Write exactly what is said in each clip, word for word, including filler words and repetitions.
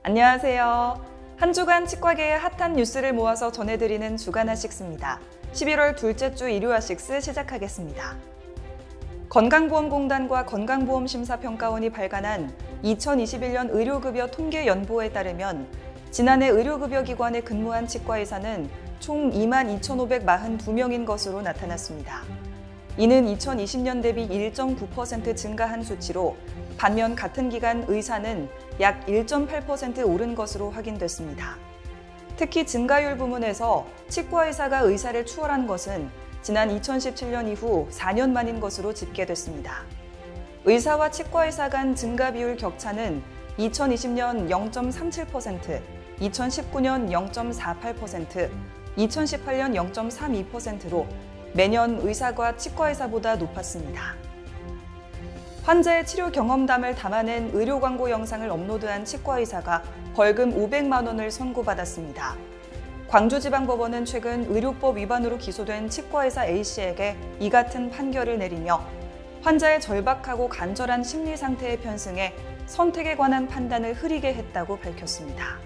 안녕하세요. 한 주간 치과계의 핫한 뉴스를 모아서 전해드리는 주간 핫식스입니다. 십일월 둘째 주 일요 핫식스 시작하겠습니다. 건강보험공단과 건강보험심사평가원이 발간한 이천이십일 년 의료급여 통계연보에 따르면 지난해 의료급여기관에 근무한 치과의사는 총 이만 이천오백사십이 명인 것으로 나타났습니다. 이는 이천이십 년 대비 일 점 구 퍼센트 증가한 수치로 반면 같은 기간 의사는 약 일 점 팔 퍼센트 오른 것으로 확인됐습니다. 특히 증가율 부문에서 치과의사가 의사를 추월한 것은 지난 이천십칠 년 이후 사 년 만인 것으로 집계됐습니다. 의사와 치과의사 간 증가 비율 격차는 이천이십 년 영 점 삼칠 퍼센트, 이천십구 년 영 점 사팔 퍼센트, 이천십팔 년 영 점 삼이 퍼센트로 매년 의사가 치과의사보다 높았습니다. 환자의 치료 경험담을 담아낸 의료 광고 영상을 업로드한 치과의사가 벌금 오백만 원을 선고받았습니다. 광주지방법원은 최근 의료법 위반으로 기소된 치과의사 A씨에게 이 같은 판결을 내리며 환자의 절박하고 간절한 심리 상태에 편승해 선택에 관한 판단을 흐리게 했다고 밝혔습니다.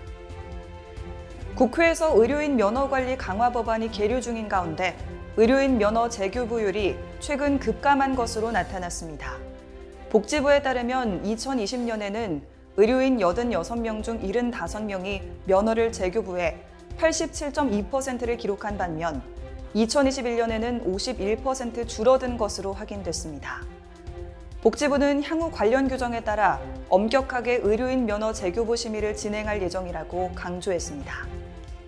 국회에서 의료인 면허 관리 강화 법안이 계류 중인 가운데 의료인 면허 재교부율이 최근 급감한 것으로 나타났습니다. 복지부에 따르면 이천이십 년에는 의료인 팔십육 명 중 칠십오 명이 면허를 재교부해 팔십칠 점 이 퍼센트를 기록한 반면 이천이십일 년에는 오십일 퍼센트 줄어든 것으로 확인됐습니다. 복지부는 향후 관련 규정에 따라 엄격하게 의료인 면허 재교부 심의를 진행할 예정이라고 강조했습니다.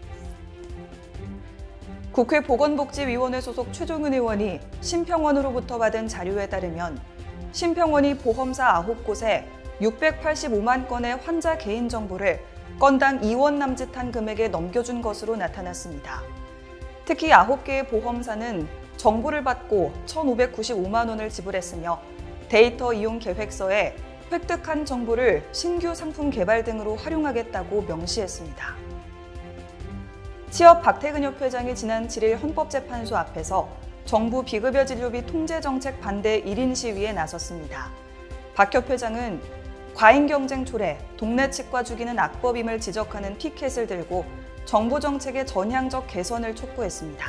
국회 보건복지위원회 소속 최종은 의원이 심평원으로부터 받은 자료에 따르면 심평원이 보험사 아홉 곳에 육백팔십오만 건의 환자 개인정보를 건당 이 원 남짓한 금액에 넘겨준 것으로 나타났습니다. 특히 아홉 개의 보험사는 정보를 받고 천오백구십오만 원을 지불했으며 데이터 이용 계획서에 획득한 정보를 신규 상품 개발 등으로 활용하겠다고 명시했습니다. 취업 박태근 협회장이 지난 칠 일 헌법재판소 앞에서 정부 비급여 진료비 통제 정책 반대 일 인 시위에 나섰습니다. 박 협회장은 과잉 경쟁 초래, 동네 치과 주기는 악법임을 지적하는 피켓을 들고 정부 정책의 전향적 개선을 촉구했습니다.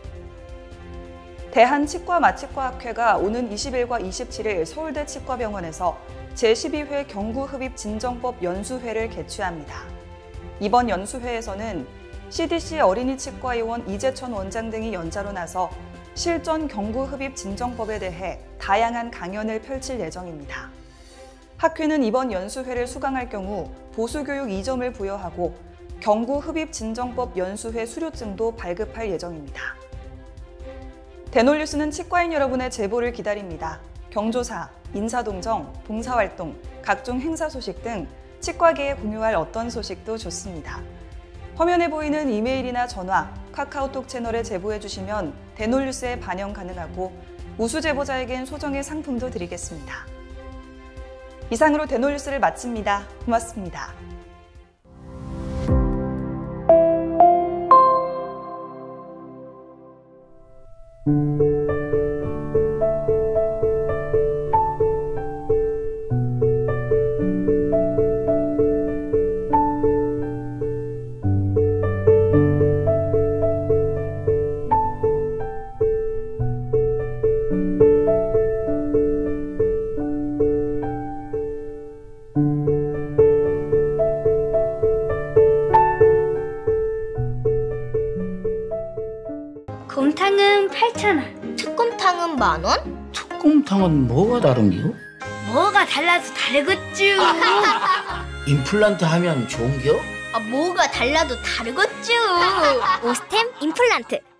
대한치과마취과학회가 오는 이십 일과 이십칠 일 서울대 치과병원에서 제십이 회 경구흡입진정법 연수회를 개최합니다. 이번 연수회에서는 씨디씨 어린이치과의원 이재천 원장 등이 연자로 나서 실전 경구흡입진정법에 대해 다양한 강연을 펼칠 예정입니다. 학회는 이번 연수회를 수강할 경우 보수교육 이 점을 부여하고 경구흡입진정법 연수회 수료증도 발급할 예정입니다. 대놀뉴스는 치과인 여러분의 제보를 기다립니다. 경조사, 인사동정, 봉사활동, 각종 행사 소식 등 치과계에 공유할 어떤 소식도 좋습니다. 화면에 보이는 이메일이나 전화, 카카오톡 채널에 제보해 주시면 대놀뉴스에 반영 가능하고 우수 제보자에겐 소정의 상품도 드리겠습니다. 이상으로 대놀뉴스를 마칩니다. 고맙습니다. 곰탕은 팔천 원. 특곰탕은 만 원? 특곰탕은 뭐가 다른겨? 뭐가 달라서 다르겠쥬. 임플란트 하면 좋은겨? 아, 뭐가 달라도 다르겠죠. 오스템 임플란트.